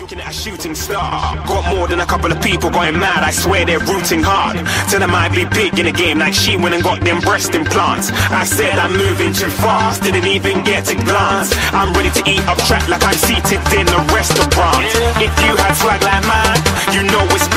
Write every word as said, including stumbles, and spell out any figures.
looking at a shooting star. Got more than a couple of people going mad, I swear they're rooting hard. Tell them I'd be big in the game like she went and got them breast implants. I said I'm moving too fast, didn't even get to glance. I'm ready to eat up track like I'm seated in a restaurant. If you had swag like mine, you know it's